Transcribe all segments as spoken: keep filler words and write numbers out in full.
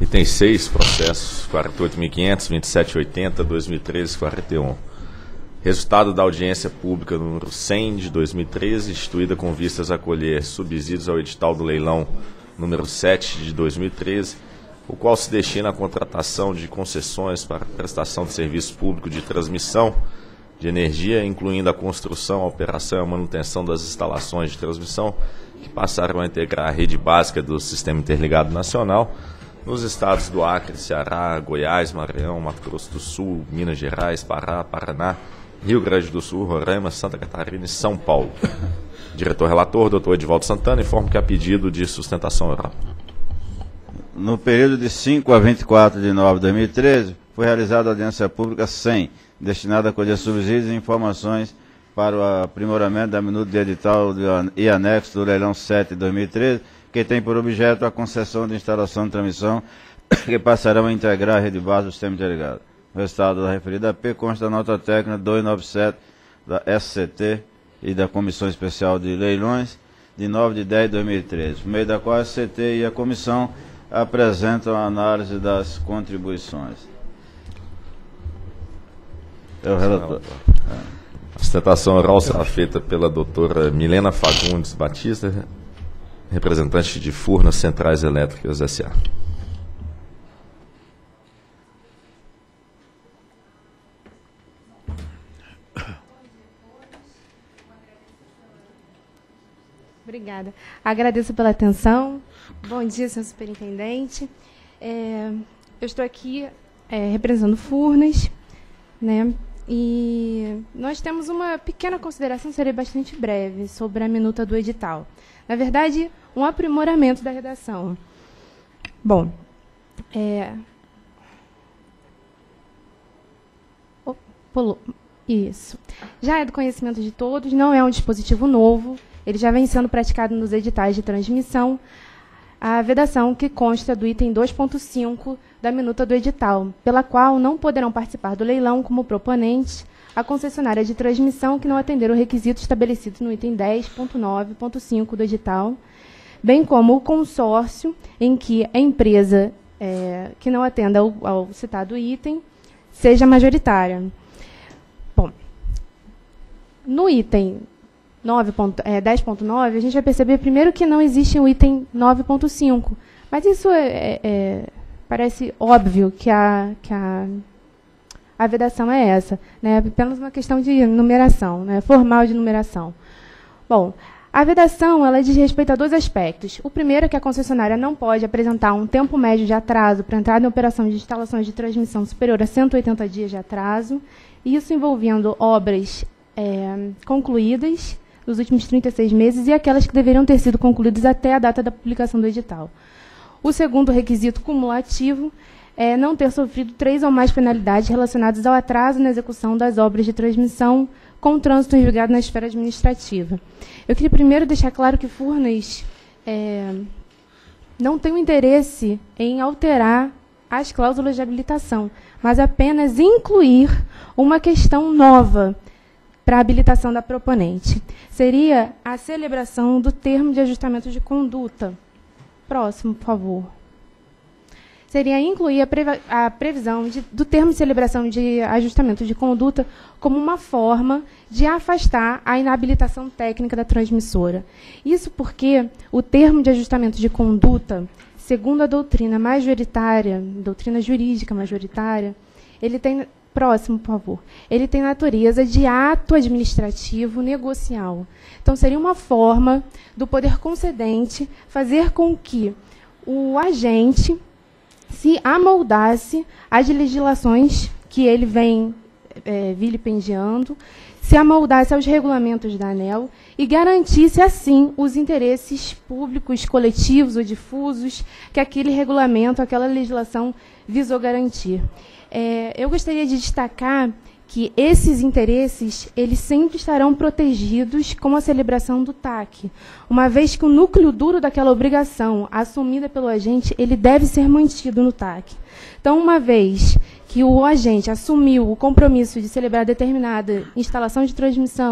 Item seis, processos quarenta e oito mil e quinhentos, vinte e sete oitenta, dois mil e treze, quarenta e um. Resultado da audiência pública número cem de dois mil e treze, instituída com vistas a colher subsídios ao edital do leilão número sete de dois mil e treze, o qual se destina à contratação de concessões para prestação de serviço público de transmissão de energia, incluindo a construção, a operação e a manutenção das instalações de transmissão que passaram a integrar a rede básica do Sistema Interligado Nacional nos estados do Acre, Ceará, Goiás, Maranhão, Mato Grosso do Sul, Minas Gerais, Pará, Paraná, Rio Grande do Sul, Roraima, Santa Catarina e São Paulo. Diretor-relator, doutor Edivaldo Santana, informa que há pedido de sustentação oral. No período de cinco a vinte e quatro de nove de dois mil e treze, foi realizada a audiência pública cem, destinada a colher subsídios e informações para o aprimoramento da minuta de edital e anexo do leilão sete de dois mil e treze, que tem por objeto a concessão de instalação de transmissão que passarão a integrar a rede base do sistema interligado. O resultado da referida P consta da nota técnica duzentos e noventa e sete da S C T e da Comissão Especial de Leilões de nove de dez de dois mil e treze, por meio da qual a S C T e a Comissão apresentam a análise das contribuições. É o relator. A sustentação oral será feita pela doutora Milena Fagundes Batista, representante de Furnas Centrais Elétricas S A Obrigada. Agradeço pela atenção. Bom dia, senhor superintendente. É, eu estou aqui é, representando Furnas, né? E nós temos uma pequena consideração, serei bastante breve, sobre a minuta do edital. Na verdade, um aprimoramento da redação. Bom, é... Oh, pulou. Isso. Já é do conhecimento de todos, não é um dispositivo novo, ele já vem sendo praticado nos editais de transmissão, a vedação que consta do item dois ponto cinco da minuta do edital, pela qual não poderão participar do leilão como proponentes a concessionária de transmissão que não atender o requisito estabelecido no item dez ponto nove ponto cinco do edital, bem como o consórcio em que a empresa é, que não atenda ao, ao citado item seja majoritária. Bom, no item dez ponto nove, a gente vai perceber primeiro que não existe o item nove ponto cinco, mas isso é, é, é, parece óbvio que a, que a, a vedação é essa, né? Apenas uma questão de numeração, né? Formal de numeração. Bom, a vedação ela diz respeito a dois aspectos. O primeiro é que a concessionária não pode apresentar um tempo médio de atraso para entrada em operação de instalações de transmissão superior a cento e oitenta dias de atraso, isso envolvendo obras é, concluídas nos últimos trinta e seis meses e aquelas que deveriam ter sido concluídas até a data da publicação do edital. O segundo requisito cumulativo é não ter sofrido três ou mais penalidades relacionadas ao atraso na execução das obras de transmissão com trânsito irrigado na esfera administrativa. Eu queria primeiro deixar claro que Furnas é, não tem o interesse em alterar as cláusulas de habilitação, mas apenas incluir uma questão nova para a habilitação da proponente. Seria a celebração do termo de ajustamento de conduta. Próximo, por favor. Seria incluir a, previ a previsão de, do termo de celebração de ajustamento de conduta como uma forma de afastar a inabilitação técnica da transmissora. Isso porque o termo de ajustamento de conduta, segundo a doutrina majoritária, doutrina jurídica majoritária, ele tem... Próximo, por favor. Ele tem natureza de ato administrativo negocial. Então, seria uma forma do poder concedente fazer com que o agente se amoldasse às legislações que ele vem é, vilipendiando, se amoldasse aos regulamentos da ANEEL e garantisse, assim, os interesses públicos, coletivos ou difusos que aquele regulamento, aquela legislação visou garantir. É, eu gostaria de destacar que esses interesses eles sempre estarão protegidos com a celebração do T A C, uma vez que o núcleo duro daquela obrigação assumida pelo agente ele deve ser mantido no T A C. Então, uma vez que o agente assumiu o compromisso de celebrar determinada instalação de transmissão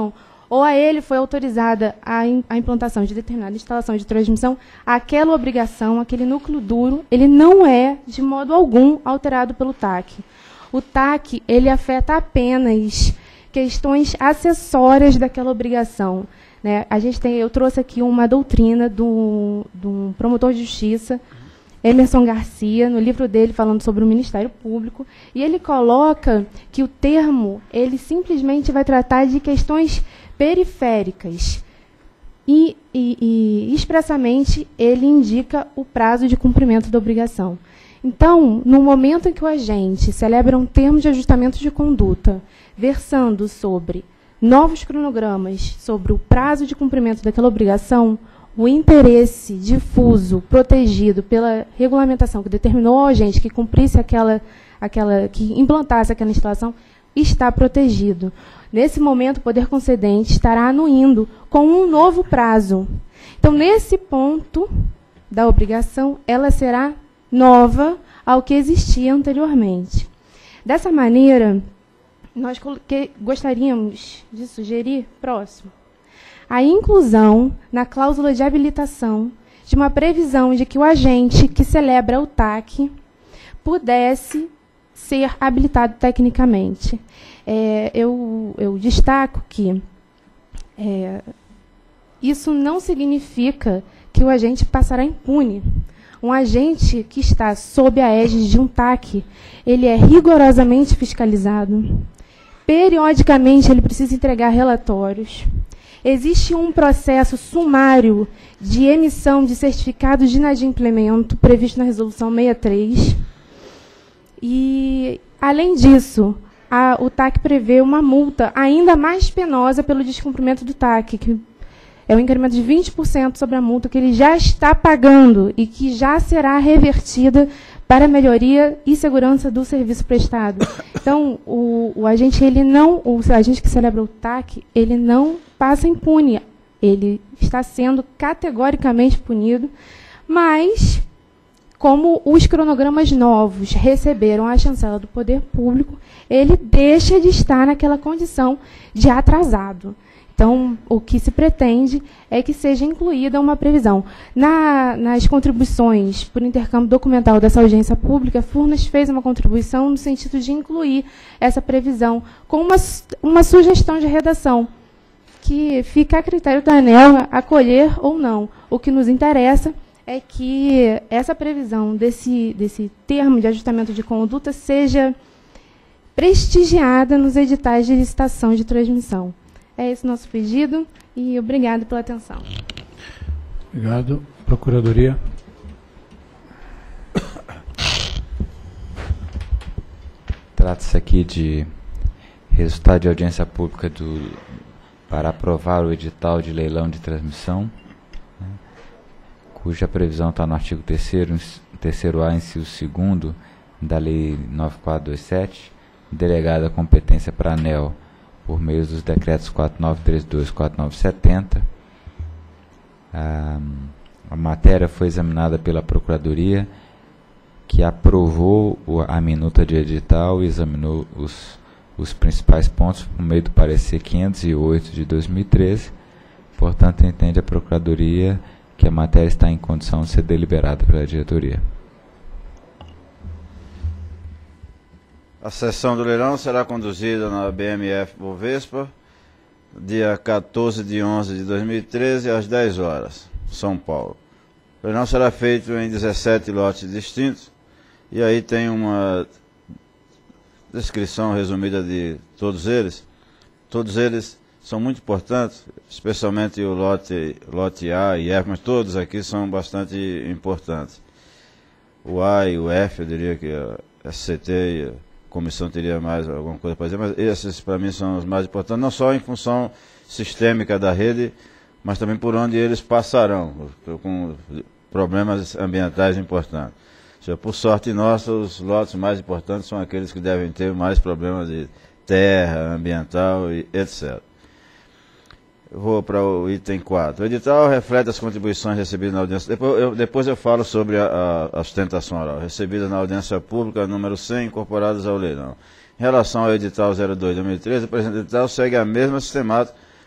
ou a ele foi autorizada a, in, a implantação de determinada instalação de transmissão, aquela obrigação, aquele núcleo duro, ele não é, de modo algum, alterado pelo T A C. O T A C, ele afeta apenas questões acessórias daquela obrigação. Né? A gente tem, eu trouxe aqui uma doutrina do, do promotor de justiça, Emerson Garcia, no livro dele falando sobre o Ministério Público, e ele coloca que o termo, ele simplesmente vai tratar de questões periféricas. E, e, e expressamente, ele indica o prazo de cumprimento da obrigação. Então, no momento em que o agente celebra um termo de ajustamento de conduta, versando sobre novos cronogramas, sobre o prazo de cumprimento daquela obrigação, o interesse difuso, protegido pela regulamentação que determinou ao agente que cumprisse aquela, aquela, que implantasse aquela instalação, está protegido. Nesse momento, o poder concedente estará anuindo com um novo prazo. Então, nesse ponto da obrigação, ela será nova ao que existia anteriormente. Dessa maneira, nós gostaríamos de sugerir, próximo, a inclusão na cláusula de habilitação de uma previsão de que o agente que celebra o T A C pudesse ser habilitado tecnicamente. É, eu, eu destaco que é, isso não significa que o agente passará impune. Um agente que está sob a égide de um T A C, ele é rigorosamente fiscalizado. Periodicamente, ele precisa entregar relatórios. Existe um processo sumário de emissão de certificados de inadimplemento previsto na Resolução sessenta e três. E, além disso, a, o T A C prevê uma multa ainda mais penosa pelo descumprimento do T A C, que é um incremento de vinte por cento sobre a multa que ele já está pagando e que já será revertida para a melhoria e segurança do serviço prestado. Então, o, o agente, ele não, o agente que celebra o T A C, ele não passa impune. Ele está sendo categoricamente punido, mas, como os cronogramas novos receberam a chancela do poder público, ele deixa de estar naquela condição de atrasado. Então, o que se pretende é que seja incluída uma previsão. Na, nas contribuições por intercâmbio documental dessa audiência pública, a Furnas fez uma contribuição no sentido de incluir essa previsão com uma, uma sugestão de redação, que fica a critério da ANEEL acolher ou não. O que nos interessa é que essa previsão desse, desse termo de ajustamento de conduta seja prestigiada nos editais de licitação de transmissão. É esse o nosso pedido e obrigado pela atenção. Obrigado. Procuradoria. Trata-se aqui de resultado de audiência pública do, para aprovar o edital de leilão de transmissão, né, cuja previsão está no artigo terceiro, terceiro A, inciso segundo da Lei nove mil quatrocentos e vinte e sete, delegada a competência para a ANEEL por meio dos decretos quatro mil novecentos e trinta e dois e quatro mil novecentos e setenta. A, a matéria foi examinada pela Procuradoria, que aprovou a minuta de edital e examinou os, os principais pontos por meio do parecer quinhentos e oito de dois mil e treze. Portanto, entende a Procuradoria que a matéria está em condição de ser deliberada pela diretoria. A sessão do leilão será conduzida na B M F Bovespa, dia quatorze de onze de dois mil e treze, às dez horas, São Paulo. O leilão será feito em dezessete lotes distintos, e aí tem uma descrição resumida de todos eles. Todos eles são muito importantes, especialmente o lote, lote A e F, mas todos aqui são bastante importantes. O A e o F, eu diria que a S C T e a comissão teria mais alguma coisa para dizer, mas esses para mim são os mais importantes, não só em função sistêmica da rede, mas também por onde eles passarão, com problemas ambientais importantes. Ou seja, por sorte nossa, os lotes mais importantes são aqueles que devem ter mais problemas de terra, ambiental e etcétera. Eu vou para o item quatro. O edital reflete as contribuições recebidas na audiência. Depois eu, depois eu falo sobre a, a, a sustentação oral. Recebidas na audiência pública número cem, incorporadas ao leilão. Em relação ao edital zero dois de dois mil e treze, o presente edital segue a mesma sistemática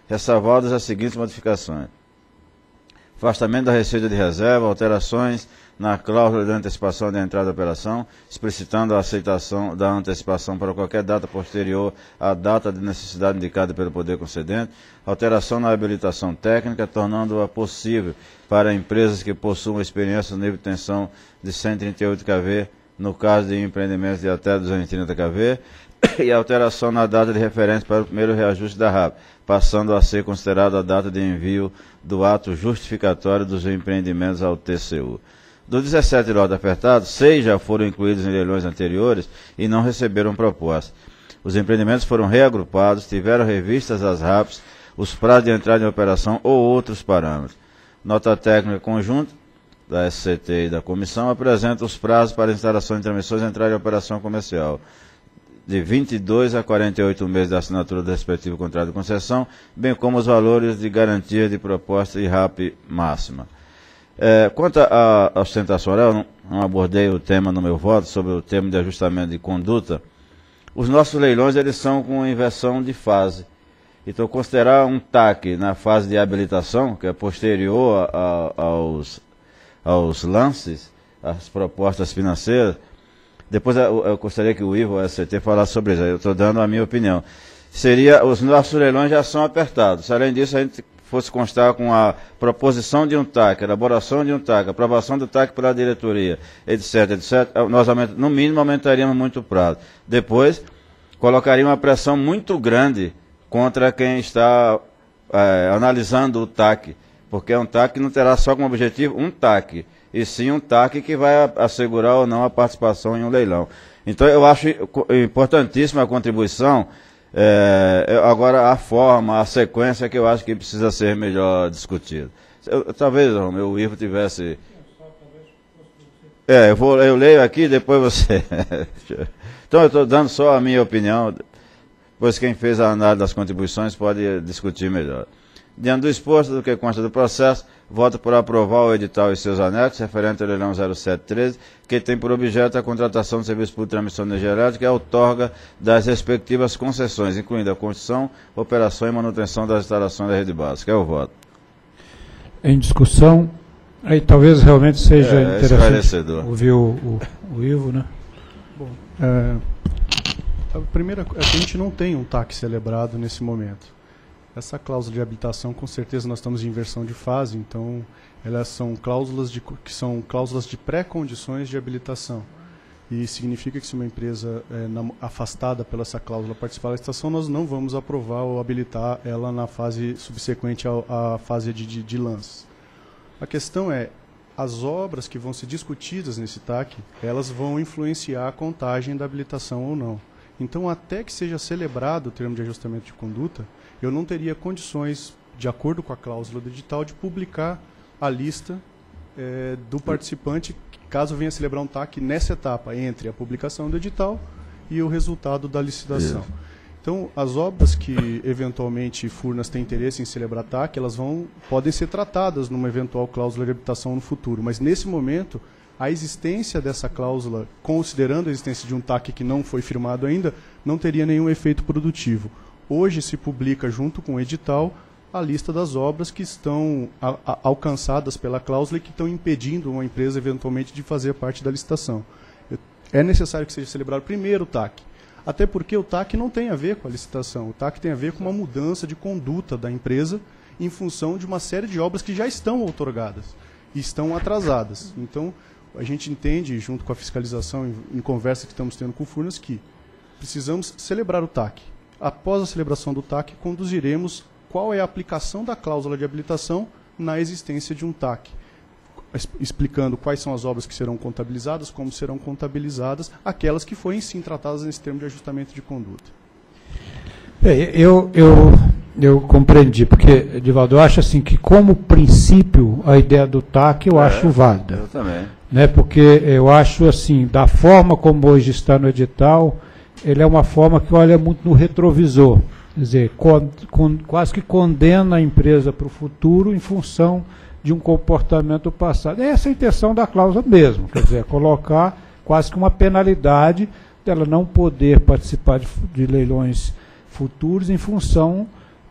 ressalvadas as seguintes modificações: afastamento da receita de reserva, alterações na cláusula de antecipação da entrada da operação, explicitando a aceitação da antecipação para qualquer data posterior à data de necessidade indicada pelo poder concedente, alteração na habilitação técnica, tornando-a possível para empresas que possuam experiência no nível de tensão de cento e trinta e oito kV, no caso de empreendimentos de até duzentos e trinta kV, e alteração na data de referência para o primeiro reajuste da R A P, passando a ser considerada a data de envio do ato justificatório dos empreendimentos ao T C U. Dos dezessete lotes apertados, seis já foram incluídos em leilões anteriores e não receberam proposta. Os empreendimentos foram reagrupados, tiveram revistas as R A Ps, os prazos de entrada em operação ou outros parâmetros. Nota técnica conjunta da S C T e da comissão apresenta os prazos para instalação de transmissões e entrada em operação comercial, de vinte e dois a quarenta e oito meses da assinatura do respectivo contrato de concessão, bem como os valores de garantia de proposta e R A P máxima. É, quanto à ostentação oral, não, não abordei o tema no meu voto sobre o termo de ajustamento de conduta. Os nossos leilões eles são com inversão de fase. Então, considerar um T A C na fase de habilitação, que é posterior a, a, aos, aos lances, às propostas financeiras. Depois eu, eu gostaria que o Ivo, o S C T, falasse sobre isso. Eu estou dando a minha opinião. Seria, os nossos leilões já são apertados. Além disso, a gente fosse constar com a proposição de um T A C, elaboração de um T A C, aprovação do T A C pela diretoria, etc, etcétera, nós no mínimo aumentaríamos muito o prazo. Depois, colocaria uma pressão muito grande contra quem está é, analisando o T A C, porque é um T A C que não terá só como objetivo um T A C, e sim um T A C que vai assegurar ou não a participação em um leilão. Então, eu acho importantíssima a contribuição. É, agora, a forma, a sequência que eu acho que precisa ser melhor discutida. Eu, talvez o meu Ivo tivesse... É, eu, vou, eu leio aqui, depois você... Então, eu estou dando só a minha opinião, pois quem fez a análise das contribuições pode discutir melhor. Diante do exposto do que consta do processo, voto por aprovar o edital e seus anexos, referente ao leilão zero sete treze, que tem por objeto a contratação de serviço público de transmissão de energia elétrica e a outorga das respectivas concessões, incluindo a construção, operação e manutenção das instalações da rede básica. É o voto. Em discussão, aí talvez realmente seja é, interessante ouvir o, o, o Ivo, né? Bom, é, a primeira é que a gente não tem um T A C celebrado nesse momento. Essa cláusula de habilitação, com certeza nós estamos em inversão de fase, então elas são cláusulas de, que são cláusulas de pré-condições de habilitação. E significa que se uma empresa é na, afastada pela essa cláusula participar da licitação, nós não vamos aprovar ou habilitar ela na fase subsequente à, à fase de, de, de lances. A questão é, as obras que vão ser discutidas nesse T A C, elas vão influenciar a contagem da habilitação ou não. Então, até que seja celebrado o termo de ajustamento de conduta, eu não teria condições, de acordo com a cláusula do edital, de publicar a lista é, do participante, caso venha celebrar um T A C nessa etapa, entre a publicação do edital e o resultado da licitação. Isso. Então, as obras que, eventualmente, Furnas tem interesse em celebrar T A C, elas vão, podem ser tratadas numa eventual cláusula de habilitação no futuro, mas, nesse momento, a existência dessa cláusula, considerando a existência de um T A C que não foi firmado ainda, não teria nenhum efeito produtivo. Hoje se publica, junto com o edital, a lista das obras que estão a, a, alcançadas pela cláusula e que estão impedindo uma empresa, eventualmente, de fazer parte da licitação. É necessário que seja celebrado primeiro o T A C, até porque o T A C não tem a ver com a licitação. O T A C tem a ver com uma mudança de conduta da empresa em função de uma série de obras que já estão outorgadas e estão atrasadas. Então, a gente entende, junto com a fiscalização, em, em conversa que estamos tendo com o Furnas, que precisamos celebrar o T A C. Após a celebração do T A C, conduziremos qual é a aplicação da cláusula de habilitação na existência de um T A C, explicando quais são as obras que serão contabilizadas, como serão contabilizadas, aquelas que forem sim tratadas nesse termo de ajustamento de conduta. É, eu, eu, eu compreendi, porque, Edivaldo, eu acho assim que, como princípio, a ideia do T A C eu é, acho válida. Eu também. Né, porque eu acho assim, da forma como hoje está no edital, ele é uma forma que olha muito no retrovisor, quer dizer, con, con, quase que condena a empresa para o futuro em função de um comportamento passado. É essa a intenção da cláusula mesmo, quer dizer, colocar quase que uma penalidade dela não poder participar de, de leilões futuros em função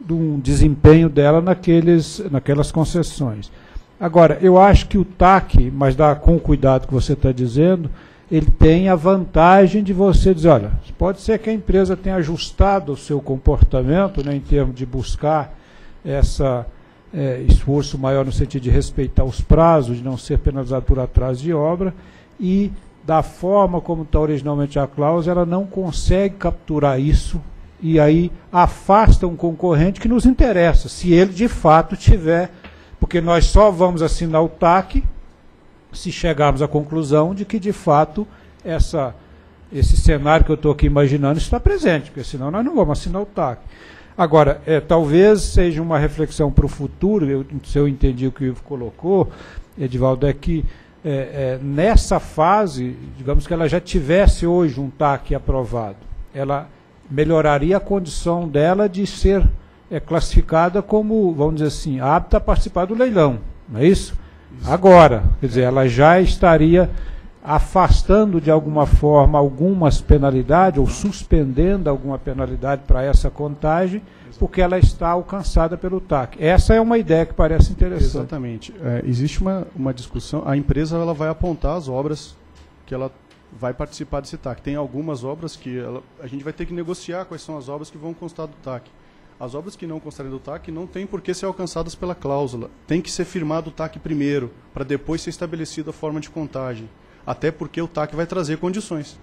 de um desempenho dela naqueles, naquelas concessões. Agora, eu acho que o T A C, mas dá, com o cuidado que você está dizendo, ele tem a vantagem de você dizer, olha, pode ser que a empresa tenha ajustado o seu comportamento, né, em termos de buscar esse é, esforço maior no sentido de respeitar os prazos, de não ser penalizado por atraso de obra, e da forma como está originalmente a cláusula, ela não consegue capturar isso, e aí afasta um concorrente que nos interessa, se ele de fato tiver, porque nós só vamos assinar o T A C se chegarmos à conclusão de que de fato essa, esse cenário que eu estou aqui imaginando está presente, porque senão nós não vamos assinar o T A C. Agora, é, talvez seja uma reflexão para o futuro, eu, se eu entendi o que o Ivo colocou, Edivaldo, é que é, é, nessa fase, digamos que ela já tivesse hoje um T A C aprovado, ela melhoraria a condição dela de ser é, classificada como, vamos dizer assim, apta a participar do leilão, não é isso? Isso. Agora, quer dizer, ela já estaria afastando de alguma forma algumas penalidades, ou suspendendo alguma penalidade para essa contagem, porque ela está alcançada pelo T A C. Essa é uma ideia que parece interessante. Exatamente. É, existe uma, uma discussão, a empresa ela vai apontar as obras que ela vai participar desse T A C. Tem algumas obras que ela, a gente vai ter que negociar quais são as obras que vão constar do T A C. As obras que não constarem do T A C não tem por que ser alcançadas pela cláusula. Tem que ser firmado o T A C primeiro, para depois ser estabelecida a forma de contagem. Até porque o T A C vai trazer condições.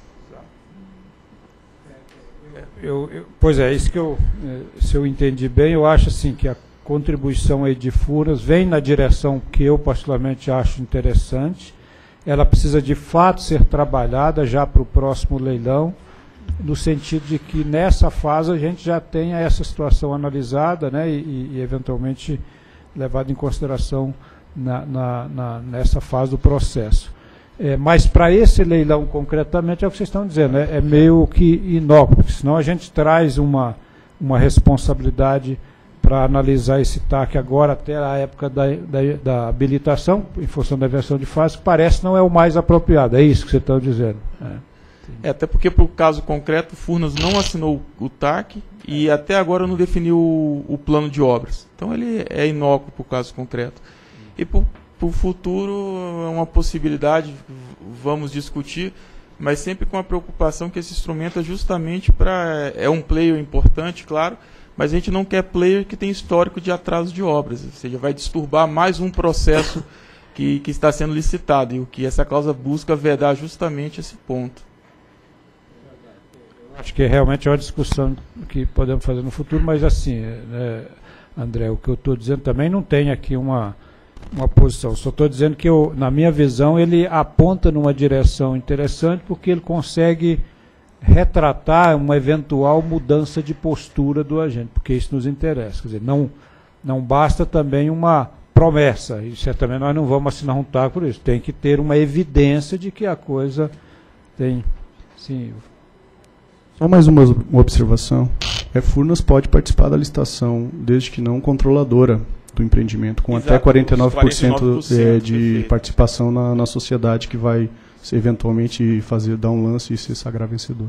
Eu, eu, pois é, isso que eu, se eu entendi bem, eu acho assim que a contribuição aí de Furnas vem na direção que eu particularmente acho interessante. Ela precisa de fato ser trabalhada já para o próximo leilão, no sentido de que nessa fase a gente já tenha essa situação analisada, né, e, e eventualmente levada em consideração na, na, na, nessa fase do processo. É, mas para esse leilão concretamente é o que vocês estão dizendo, né, é meio que inócuo, porque senão a gente traz uma, uma responsabilidade para analisar esse T A C agora até a época da, da, da habilitação, em função da inversão de fase, que parece não é o mais apropriado, é isso que vocês estão dizendo. É. É, até porque, para o caso concreto, o Furnas não assinou o T A C e até agora não definiu o, o plano de obras. Então, ele é inócuo para o caso concreto. E para o futuro, é uma possibilidade, vamos discutir, mas sempre com a preocupação que esse instrumento é justamente para... É um player importante, claro, mas a gente não quer player que tem histórico de atraso de obras, ou seja, vai disturbar mais um processo que, que está sendo licitado, e o que essa cláusula busca vedar justamente esse ponto. Acho que realmente é uma discussão que podemos fazer no futuro, mas assim, né, André, o que eu estou dizendo também não tem aqui uma, uma posição, só estou dizendo que, eu, na minha visão, ele aponta numa direção interessante, porque ele consegue retratar uma eventual mudança de postura do agente, porque isso nos interessa. Quer dizer, não, não basta também uma promessa, e certamente nós não vamos assinar um T A C por isso, tem que ter uma evidência de que a coisa tem... Sim. Só mais uma, uma observação. É, Furnas pode participar da licitação, desde que não controladora do empreendimento, com Exato, até quarenta e nove por cento é, de perfeito. participação na, na sociedade, que vai eventualmente fazer, dar um lance e se sagrar vencedor.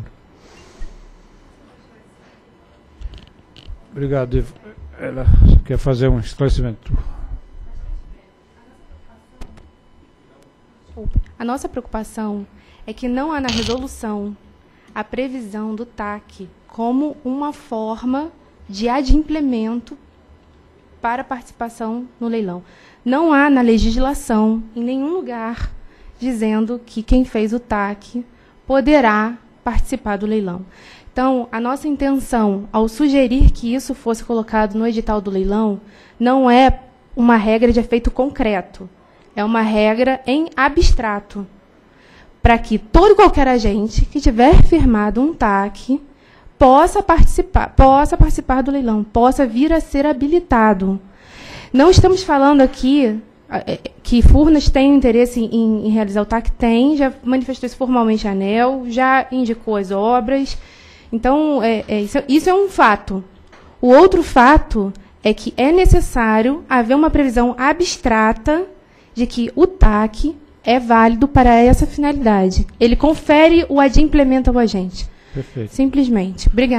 Obrigado, Ivo. Ela quer fazer um esclarecimento. A nossa preocupação é que não há na resolução a previsão do T A C como uma forma de adimplemento para participação no leilão. Não há na legislação, em nenhum lugar, dizendo que quem fez o T A C poderá participar do leilão. Então, a nossa intenção, ao sugerir que isso fosse colocado no edital do leilão, não é uma regra de efeito concreto, é uma regra em abstrato, para que todo e qualquer agente que tiver firmado um T A C possa participar, possa participar do leilão, possa vir a ser habilitado. Não estamos falando aqui que Furnas tem interesse em, em realizar o T A C, tem, já manifestou isso formalmente a ANEEL, já indicou as obras. Então, é, é, isso, isso é um fato. O outro fato é que é necessário haver uma previsão abstrata de que o T A C é válido para essa finalidade. Ele confere o adimplemento ao agente. Perfeito. Simplesmente. Obrigada.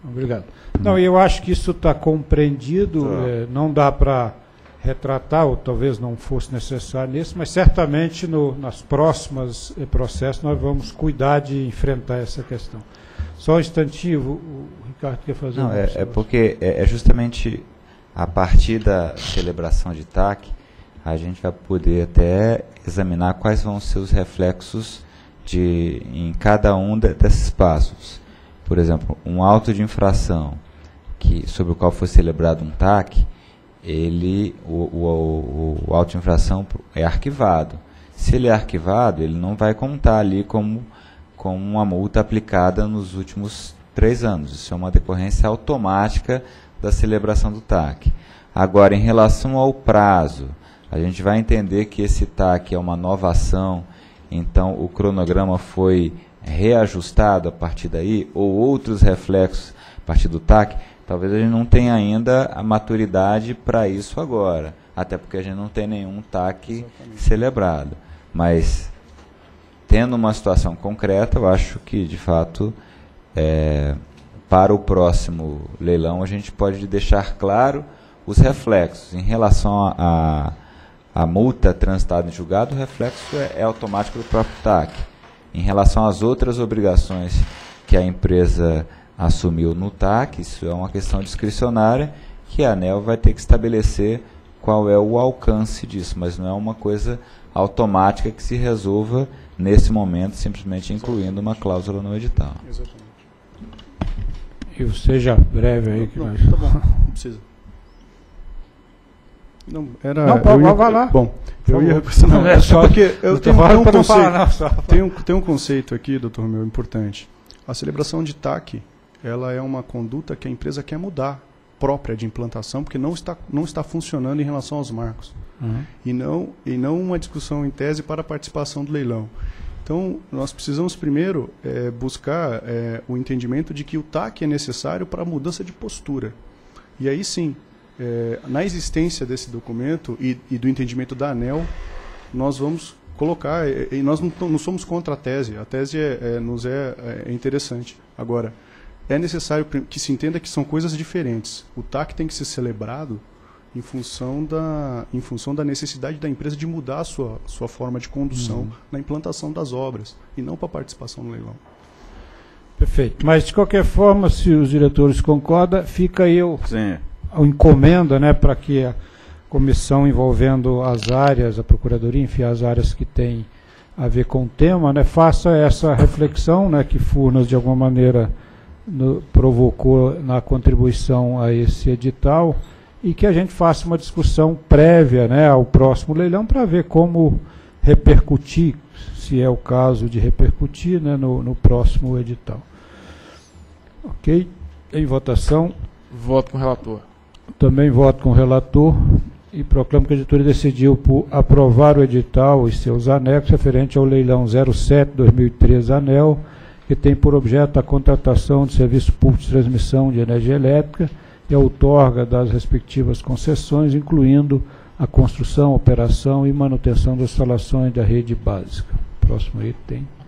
Obrigado. Não, eu acho que isso está compreendido, é, não dá para retratar, ou talvez não fosse necessário nisso, mas certamente no, nas próximas eh, processos nós vamos cuidar de enfrentar essa questão. Só um instantinho, o, o Ricardo quer fazer Não, uma é, é porque é, é justamente a partir da celebração de T A C, a gente vai poder até examinar quais vão ser os reflexos de, em cada um de, desses passos. Por exemplo, um auto de infração que, sobre o qual foi celebrado um T A C, ele, o, o, o, o auto de infração é arquivado. Se ele é arquivado, ele não vai contar ali como, como uma multa aplicada nos últimos três anos. Isso é uma decorrência automática da celebração do T A C. Agora, em relação ao prazo, a gente vai entender que esse T A C é uma nova ação, então o cronograma foi reajustado a partir daí, ou outros reflexos a partir do T A C. Talvez a gente não tenha ainda a maturidade para isso agora, até porque a gente não tem nenhum T A C Exatamente. Celebrado. Mas, tendo uma situação concreta, eu acho que, de fato, é, para o próximo leilão, a gente pode deixar claro os reflexos. Em relação à a, a multa transitada em julgado, o reflexo é, é automático do próprio T A C. Em relação às outras obrigações que a empresa assumiu no T A C, isso é uma questão discricionária que a ANEEL vai ter que estabelecer qual é o alcance disso, mas não é uma coisa automática que se resolva nesse momento, simplesmente incluindo uma cláusula no edital. Exatamente. E seja breve aí. Que não, nós... Tá bom, não precisa. Não, era, não pode, ia, vai lá. Bom, eu ia... Não, não é só, é porque eu tenho, tenho, um conceito, falar, não, só... tem, um, tem um conceito aqui, doutor Romeu, importante. A celebração de T A C, ela é uma conduta que a empresa quer mudar, própria de implantação, porque não está, não está funcionando em relação aos marcos. Uhum. E, não, e não uma discussão em tese para a participação do leilão. Então, nós precisamos primeiro é, buscar é, o entendimento de que o T A C é necessário para a mudança de postura. E aí sim, é, na existência desse documento e, e do entendimento da ANEEL, nós vamos colocar, e, e nós não, não somos contra a tese, a tese é, é, nos é, é interessante. Agora, é necessário que se entenda que são coisas diferentes. O T A C tem que ser celebrado em função da, em função da necessidade da empresa de mudar a sua, sua forma de condução uhum. na implantação das obras, e não para a participação no leilão. Perfeito. Mas, de qualquer forma, se os diretores concordam, fica aí o, Sim. a encomenda, né, para que a comissão envolvendo as áreas, a Procuradoria, enfim, as áreas que têm a ver com o tema, né, faça essa reflexão, né, que Furnas, de alguma maneira, no, provocou na contribuição a esse edital, e que a gente faça uma discussão prévia, né, ao próximo leilão para ver como repercutir, se é o caso de repercutir, né, no, no próximo edital. Ok? Em votação. Voto com o relator. Também voto com o relator e proclamo que a editoria decidiu por aprovar o edital e seus anexos referente ao leilão zero sete barra dois mil e treze ANEEL, que tem por objeto a contratação de serviço público de transmissão de energia elétrica e a outorga das respectivas concessões, incluindo a construção, operação e manutenção das instalações da rede básica. Próximo item.